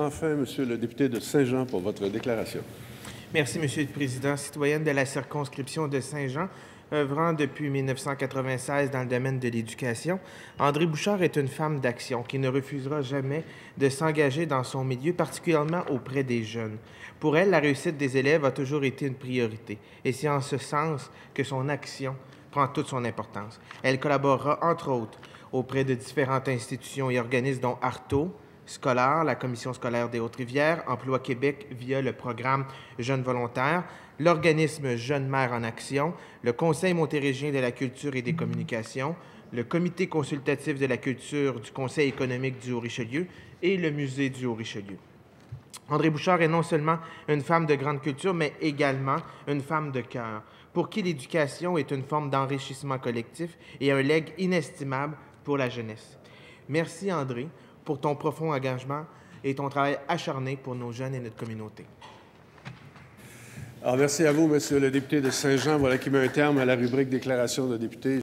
Enfin, Monsieur le député de Saint-Jean, pour votre déclaration. Merci, Monsieur le Président. Citoyenne de la circonscription de Saint-Jean, œuvrant depuis 1996 dans le domaine de l'éducation, André Bouchard est une femme d'action qui ne refusera jamais de s'engager dans son milieu, particulièrement auprès des jeunes. Pour elle, la réussite des élèves a toujours été une priorité, et c'est en ce sens que son action prend toute son importance. Elle collaborera, entre autres, auprès de différentes institutions et organismes dont Arto, scolaire, la Commission scolaire des Hautes-Rivières, Emploi Québec via le programme Jeunes volontaires, l'organisme Jeunes Mères en action, le Conseil montéréggien de la culture et des communications, le Comité consultatif de la culture du Conseil économique du Haut-Richelieu et le Musée du Haut-Richelieu. André Bouchard est non seulement une femme de grande culture, mais également une femme de cœur, pour qui l'éducation est une forme d'enrichissement collectif et un legs inestimable pour la jeunesse. Merci André pour ton profond engagement et ton travail acharné pour nos jeunes et notre communauté. Alors, merci à vous, Monsieur le député de Saint-Jean. Voilà qui met un terme à la rubrique déclaration de député.